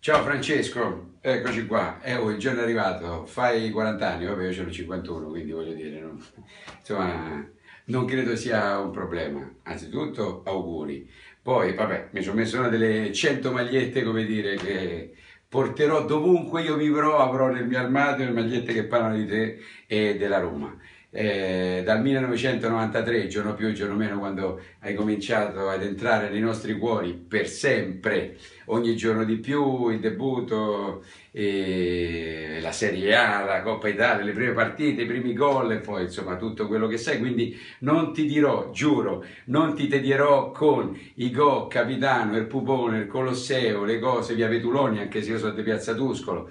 Ciao Francesco, eccoci qua. Il giorno è arrivato, fai 40 anni, vabbè io ho 51, quindi voglio dire, insomma, non credo sia un problema. Anzitutto auguri. Poi, vabbè, mi sono messo una delle 100 magliette, come dire, che porterò dovunque io vivrò, avrò nel mio armadio le magliette che parlano di te e della Roma. Dal 1993, giorno più, giorno meno, quando hai cominciato ad entrare nei nostri cuori per sempre, ogni giorno di più, il debutto, la Serie A, la Coppa Italia, le prime partite, i primi gol e poi insomma tutto quello che sai, quindi non ti dirò, giuro, non ti tedierò con i Go, Capitano, il Pupone, il Colosseo, le cose via Vetuloni, anche se io sono di Piazza Tuscolo,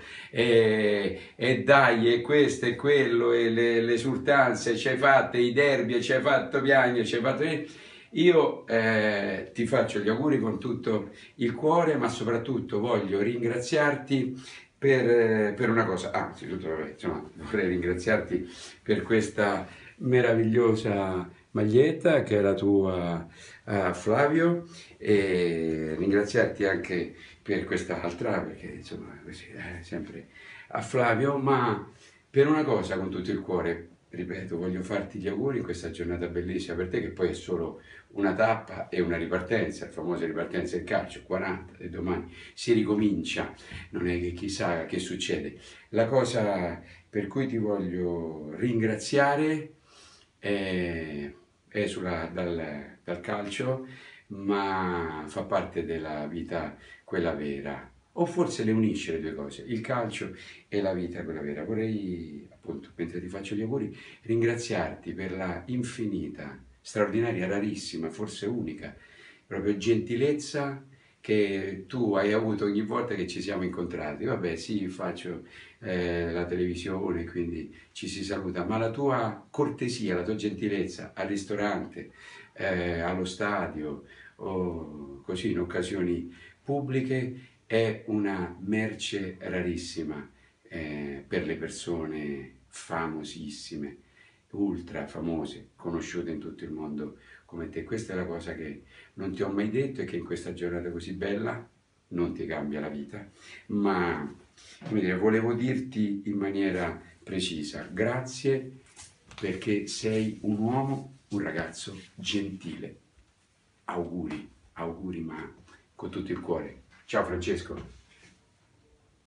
e dai, e questo e quello, e le esultanze, ci hai fatte, i derby, ci hai fatto piangere, ci hai fatto... Io ti faccio gli auguri con tutto il cuore, ma soprattutto voglio ringraziarti per una cosa. Ah, anzitutto, vabbè, insomma, vorrei ringraziarti per questa meravigliosa maglietta che è la tua, Flavio, e ringraziarti anche per quest'altra, perché insomma, così, sempre a Flavio, ma per una cosa con tutto il cuore. Ripeto, voglio farti gli auguri in questa giornata bellissima per te, che poi è solo una tappa e una ripartenza, la famosa ripartenza del calcio, 40, e domani si ricomincia, non è che chissà che succede. La cosa per cui ti voglio ringraziare è, dal calcio, ma fa parte della vita quella vera, o forse le unisce le due cose, il calcio e la vita quella vera. Vorrei, appunto, mentre ti faccio gli auguri, ringraziarti per la infinita, straordinaria, rarissima, forse unica, proprio gentilezza che tu hai avuto ogni volta che ci siamo incontrati. Vabbè, sì, faccio la televisione, quindi ci si saluta, ma la tua cortesia, la tua gentilezza al ristorante, allo stadio o così in occasioni pubbliche è una merce rarissima per le persone famosissime, ultra famose, conosciute in tutto il mondo come te. Questa è la cosa che non ti ho mai detto e che in questa giornata così bella non ti cambia la vita, ma come dire, volevo dirti in maniera precisa, grazie perché sei un uomo, un ragazzo gentile. Auguri, auguri, ma con tutto il cuore. Ciao Francesco.